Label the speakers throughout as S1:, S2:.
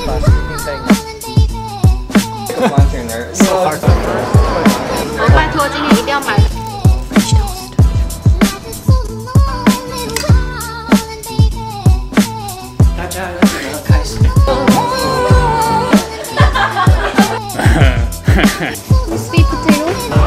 S1: 把 sleeping bag 完全的。
S2: 拜托，今天一定要买。
S1: 大家要怎么开始
S2: ？Sweet potato。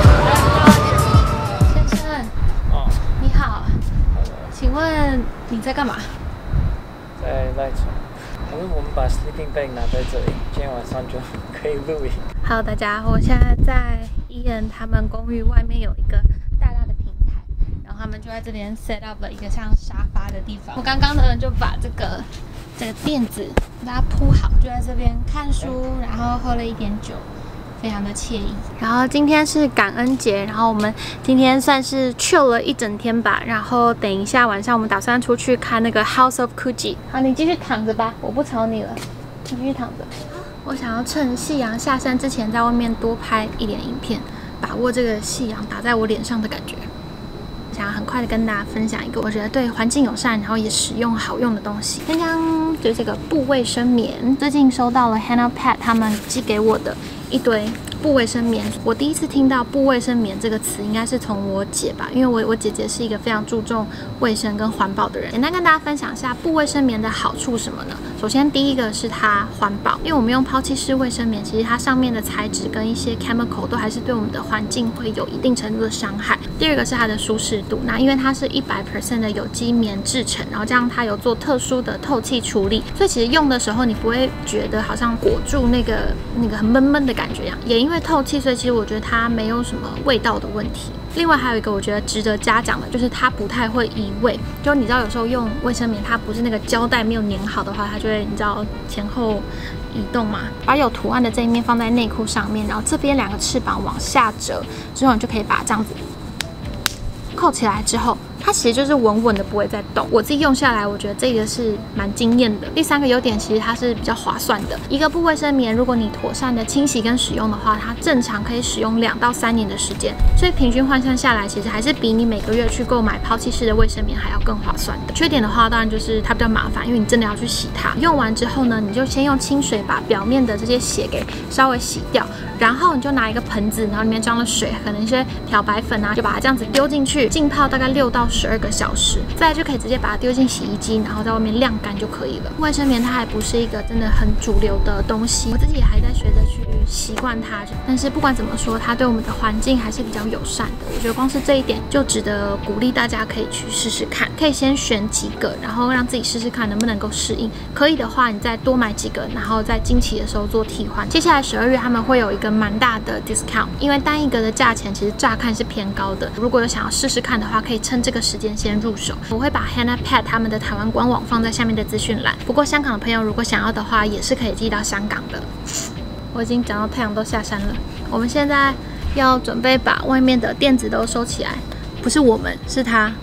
S2: 先生，你好，请问你在干嘛？
S1: 在赖床。可是我们把 sleeping bag 拿在这里，今天晚上就可以录影。
S2: Hello， 大家，我现在在伊人他们公寓外面有一个大大的平台，然后他们就在这边 set up 了一个像沙发的地方。我刚刚呢就把这个垫子给大家铺好，就在这边看书，然后喝了一点酒。非常的惬意。然后今天是感恩节，然后我们今天算是 chill 了一整天吧。然后等一下晚上我们打算出去看那个 House of Gucci。好，你继续躺着吧，我不吵你了，你继续躺着。我想要趁夕阳下山之前，在外面多拍一点影片，把握这个夕阳打在我脸上的感觉。想要很快的跟大家分享一个我觉得对环境友善，然后也实用好用的东西。刚刚就是这个布卫生棉，最近收到了 Hannah Pat 他们寄给我的一堆布卫生棉。我第一次听到布卫生棉这个词，应该是从我姐吧，因为我姐姐是一个非常注重卫生跟环保的人。简单跟大家分享一下布卫生棉的好处什么呢？首先第一个是它环保，因为我们用抛弃式卫生棉，其实它上面的材质跟一些 chemical 都还是对我们的环境会有一定程度的伤害。第二个是它的舒适度，那因为它是100% 的有机棉制成，然后这样它有做特殊的透气处理，所以其实用的时候你不会觉得好像裹住那个很闷闷的感觉一样。也因为透气，所以其实我觉得它没有什么味道的问题。另外还有一个我觉得值得嘉奖的，就是它不太会移位。就你知道有时候用卫生棉，它不是那个胶带没有粘好的话，它就会你知道前后移动嘛。把有图案的这一面放在内裤上面，然后这边2个翅膀往下折之后，你就可以把它这样子扣起来之后，它其实就是稳稳的不会再动。我自己用下来，我觉得这个是蛮惊艳的。第3个优点，其实它是比较划算的。一个布卫生棉，如果你妥善的清洗跟使用的话，它正常可以使用2到3年的时间，所以平均换算下来，其实还是比你每个月去购买抛弃式的卫生棉还要更划算的。缺点的话，当然就是它比较麻烦，因为你真的要去洗它。用完之后呢，你就先用清水把表面的这些血给稍微洗掉，然后你就拿一个盆子，然后里面装了水，可能一些漂白粉啊，就把它这样子丢进去，浸泡大概6到12个小时，再来就可以直接把它丢进洗衣机，然后在外面晾干就可以了。卫生棉它还不是一个真的很主流的东西，我自己也还在学着去习惯它。但是不管怎么说，它对我们的环境还是比较友善的。我觉得光是这一点就值得鼓励大家可以去试试看。可以先选几个，然后让自己试试看能不能够适应。可以的话，你再多买几个，然后在经期的时候做替换。接下来12月他们会有一个蛮大的 discount， 因为单一个的价钱其实乍看是偏高的。如果有想要试试看的话，可以趁这个时间先入手。我会把 Hannah Pat 他们的台湾官网放在下面的资讯栏。不过香港的朋友如果想要的话，也是可以寄到香港的。我已经讲到太阳都下山了，我们现在要准备把外面的垫子都收起来。不是我们，是他。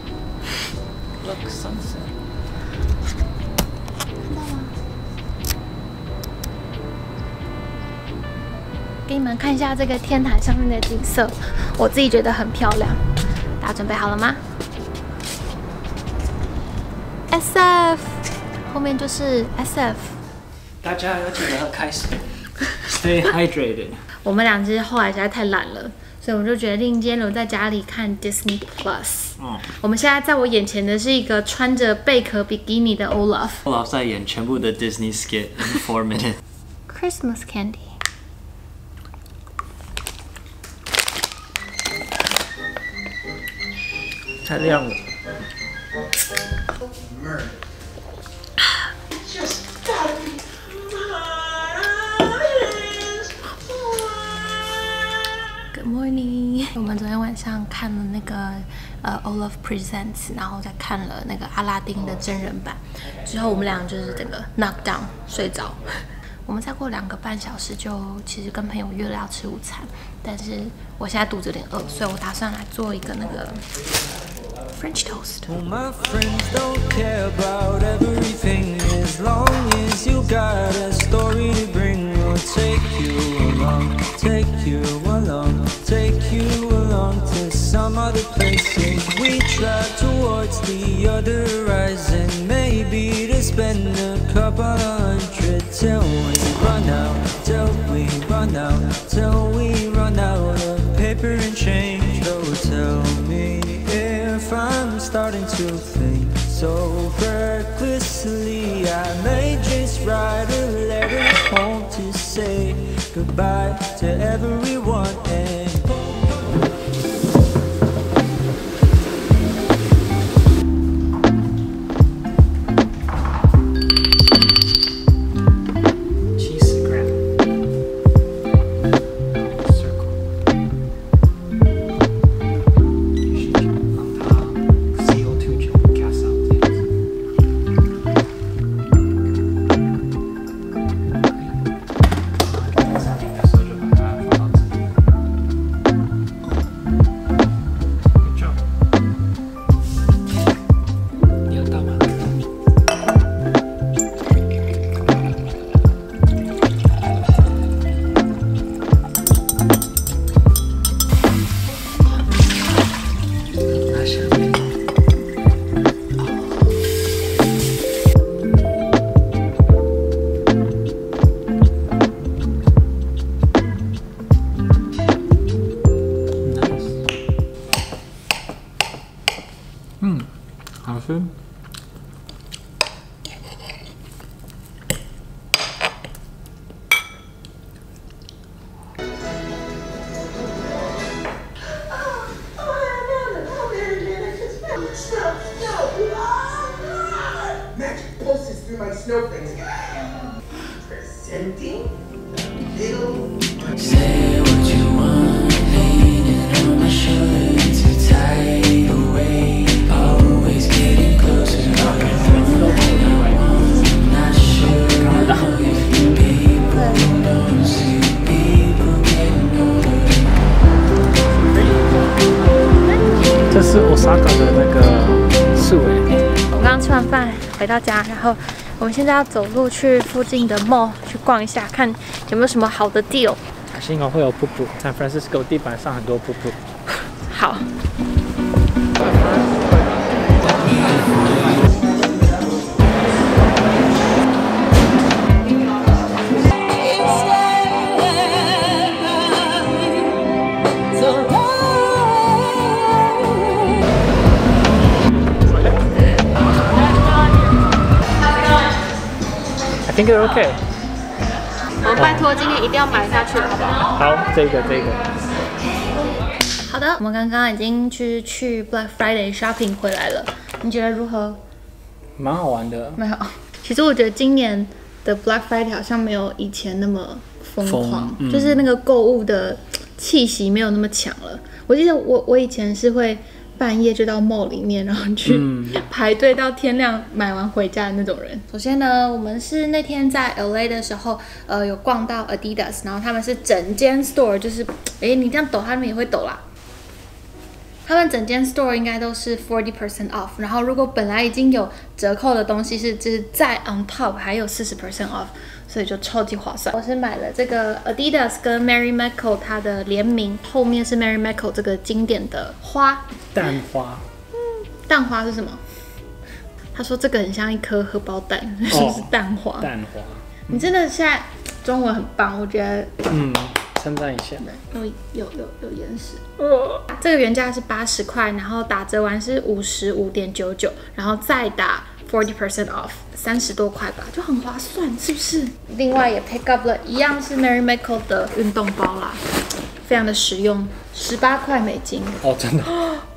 S1: Look sunset。
S2: 看到吗？给你们看一下这个天台上面的景色，我自己觉得很漂亮。大家准备好了吗？SF， 后面就是 SF。
S1: 大家要记得开始 ，Stay hydrated。我
S2: 们俩其实后来实在太懒了，所以我们就决定今天留在家里看 Disney Plus。我们现在在我眼前的是一个穿着贝壳比基尼的 Olaf。Olaf
S1: 在演全部的 Disney skit in 4 minutes。
S2: Christmas candy。
S1: 太亮了。
S2: Good morning。我们昨天晚上看了那个Olaf Presents， 然后再看了那个阿拉丁的真人版，之后我们俩就是这个 knock down 睡着。我们再过2个半小时就其实跟朋友约了要吃午餐，但是我现在肚子有点饿，所以我打算来做一个那个 French toast。
S3: Well, my friends don't care about everything as long as you got a story to bring. We'll take you along, take you along, take you along to some other places. We drive towards the other horizon, maybe to spend a couple $100 till we run out, till we run out, till we run out of paper and change. Oh, tell me if I'm starting to think so recklessly. I may just write a letter home to say goodbye to everyone and
S1: 好吃。
S4: Magic pulses through my snowflakes. Presenting little.
S3: say what you want, leaning on my shoulder, too tight away, always getting closer. Not sure if people don't see people getting older.
S1: 这是 Osaka 的那个市委。
S2: 我刚刚吃完饭回到家，然后我们现在要走路去附近的 mall 去逛一下，看有没有什么好的 deal。
S1: 幸好会有瀑布，San Francisco 地板上很多瀑布。
S2: 好。
S1: I think they're okay。
S2: 我拜托今天一定要买下去，好不好？
S1: 好，这个。
S2: 好的，我们刚刚已经去 Black Friday shopping 回来了，你觉得如何？
S1: 蛮好玩的。
S2: 没有，其实我觉得今年的 Black Friday 好像没有以前那么疯狂，就是那个购物的气息没有那么强了。我记得我以前是会半夜就到 mall 里面，然后去排队到天亮买完回家的那种人。首先呢，我们是那天在 LA 的时候，有逛到 Adidas， 然后他们是整间 store， 就是，你这样抖，他们也会抖啦。他们整间 store 应该都是 40% off， 然后如果本来已经有折扣的东西就是再 on top 还有40% off， 所以就超级划算。我是买了这个 Adidas 跟 Mary Michael 它的联名，后面是 Mary Michael 这个经典的花，
S1: 蛋花。
S2: 蛋花是什么？他说这个很像一颗荷包蛋，是不是蛋花？
S1: 蛋花。
S2: 你真的现在中文很棒，我觉得。
S1: 称赞一下。
S2: 有延时。这个原价是80块，然后打折完是55.99，然后再打40% off， 30多块吧，就很划算，是不是？另外也 pick up 了一样是 Mary Michael 的运动包啦，非常的实用，18块美金。
S1: 哦，真的。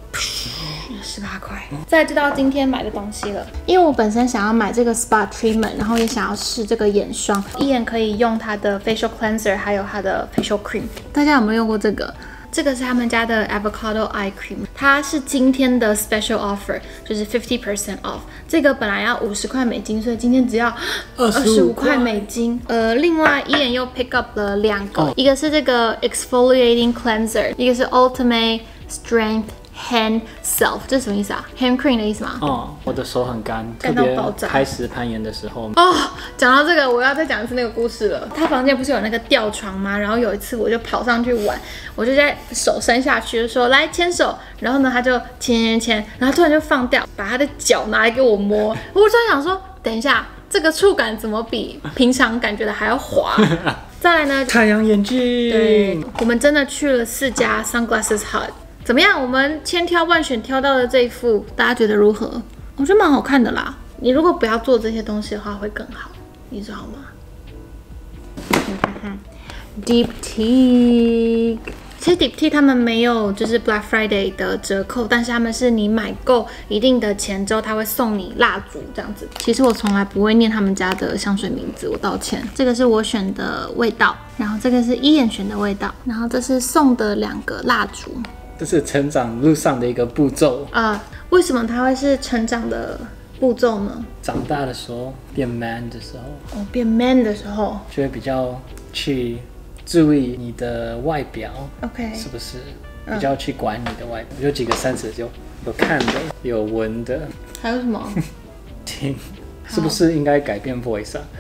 S2: 18块。再知道今天买的东西了，因为我本身想要买这个 Spa Treatment， 然后也想要试这个眼霜，一眼可以用它的 Facial Cleanser， 还有它的 Facial Cream。大家有没有用过这个？这个是他们家的 Avocado Eye Cream， 它是今天的 Special Offer， 就是 50% off。这个本来要50块美金，所以今天只要25块美金。另外一眼又 pick up 了2个，一个是这个 Exfoliating Cleanser， 一个是 Ultimate Strength Hand Self， 这是什么意思啊 ？Hand Cream 的意思吗？
S1: 我的手很干，
S2: 干到爆炸。
S1: 开始攀岩的时候。
S2: 讲到这个，我要再讲一次那个故事了。他房间不是有那个吊床吗？然后有一次我就跑上去玩，我就在手伸下去就说来牵手，然后呢他就牵，然后突然就放掉，把他的脚拿来给我摸。我突然想说，等一下。 这个触感怎么比平常感觉的还要滑？再来呢，
S1: 太阳眼镜。
S2: 对，我们真的去了4家 Sunglasses Hut， 怎么样？我们千挑万选挑到的这一副，大家觉得如何？我觉得蛮好看的啦。你如果不要做这些东西的话，会更好，你知道吗？Deep Teak， 其实 Deep Teak 他们没有就是 Black Friday 的折扣，但是他们是你买够一定的钱之后，他会送你蜡烛这样子。其实我从来不会念他们家的香水名字，我道歉。这个是我选的味道，然后这个是伊眼选的味道，然后这是送的2个蜡烛。
S1: 这是成长路上的一个步骤。
S2: 为什么它会是成长的步骤呢？
S1: 长大的时候变 man 的时候，
S2: 变 man 的时候，
S1: 就会比较去注意你的外表
S2: ，OK，
S1: 是不是比较去管你的外表？有几个sense有看的，有闻的，
S2: 还有什么？
S1: 听，是不是应该改变 voice 啊？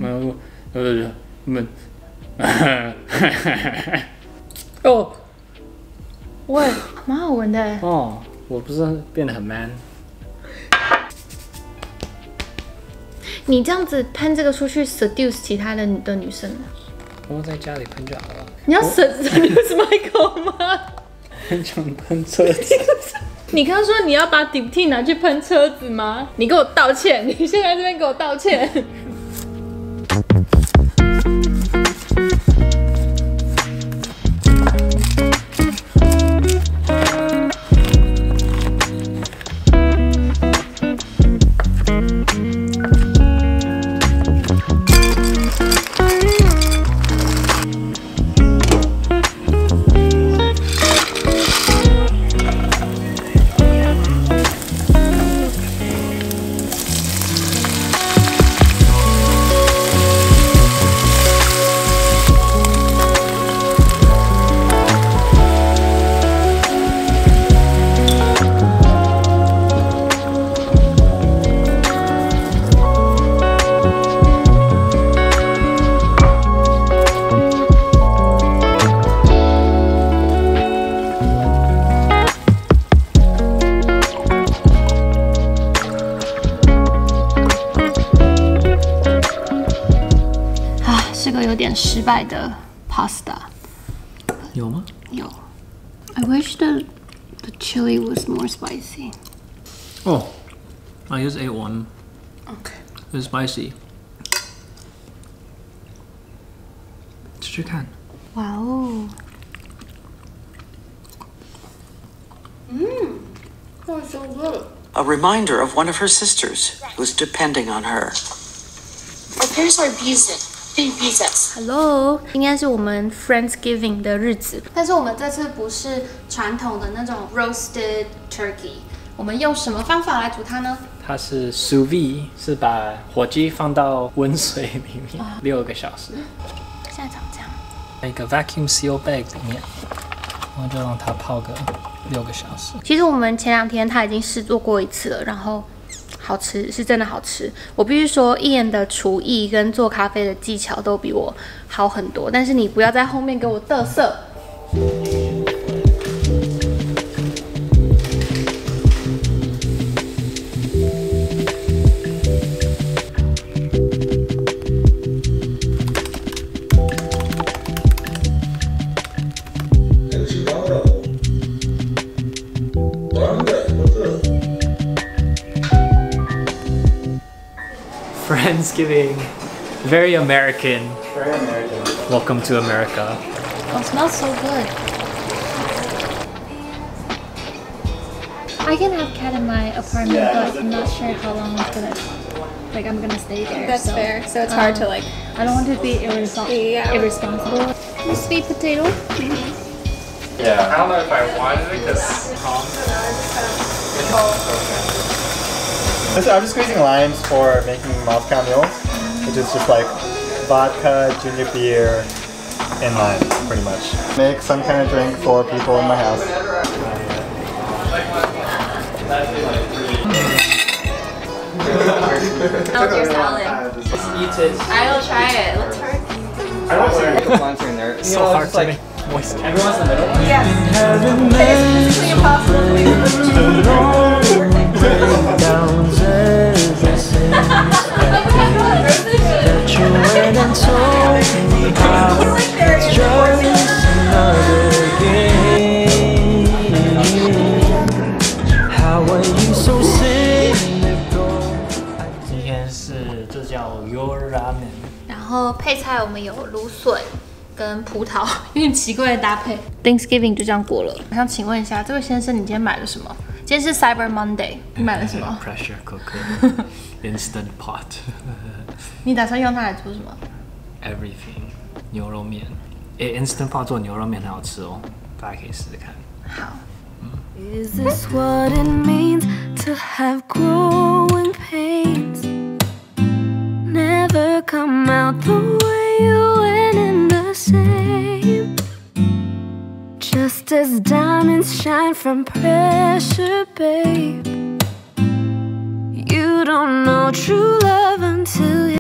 S1: 哦，
S2: 喂，蛮好闻的。
S1: 哦，我不是变得很 man。
S2: 你这样子喷这个出去 seduce 其他的女生，
S1: 我在家里喷就好了。
S2: 你要 seduce Michael 吗？
S1: 很想喷车子。
S2: 你刚刚说你要把 Deep Teak 拿去喷车子吗？你给我道歉！你现在这边给我道歉！是个有点失败的 pasta。
S1: 有吗？
S2: 有。I wish the chili was more spicy.
S1: Oh, I just ate one.
S2: Okay.
S1: It's spicy. 吃吃看。
S2: 哇哦。That's so good.
S5: A reminder of one of her sisters who's depending on her.
S6: Our parents are abusive. They abuse us.
S2: Hello， 今天是我们 Friendsgiving 的日子，但是我们这次不是传统的那种 roasted turkey， 我们用什么方法来煮它呢？
S1: 它是 sous vide， 是把火鸡放到温水里面6个小时。
S2: 现在长这样。
S1: 在一个 vacuum seal bag 里面，然后就让它泡个6个小时。
S2: 其实我们前2天他已经试做过一次了，然后好吃，是真的好吃。我必须说，Ian的厨艺跟做咖啡的技巧都比我好很多。但是你不要在后面给我嘚瑟。
S1: Friendsgiving, very American. Very American. Welcome to America.
S2: Oh, it smells so good. I can have cat in my apartment, but I'm not sure how long it's gonna. Like I'm gonna stay there.
S7: That's fair. So it's hard to like.
S2: I don't want to be irresponsible. Sweet potato.
S8: Yeah, I don't know if I wanted it because
S9: I'm just squeezing limes for making Moscow mules, which is just like vodka, ginger beer, and lime, pretty much. Make some kind of drink for people in my house.
S7: How's your salad?
S1: Eat it.
S7: I will try it. Let's try it.
S8: I don't see any plants in there.
S1: It's so hard to make moist.
S8: Everyone's in the middle.
S7: Yes. It's physically impossible to make.
S2: 然后配菜我们有芦笋跟葡萄，有点奇怪的搭配。Thanksgiving 就这样过了。我想请问一下，这位先生，你今天买了什么？今天是 Cyber Monday， 你买了什么
S10: ？Pressure cooker, instant pot 。
S2: 你打算用它来做什么
S10: ？Everything， 牛肉面。Instant pot 做牛肉面很好吃哦，大家可以试试看。
S2: 好。
S11: Is this what it means to have growing pains? Never come out the way you went in the same. Just as diamonds shine from pressure, babe. You don't know true love until you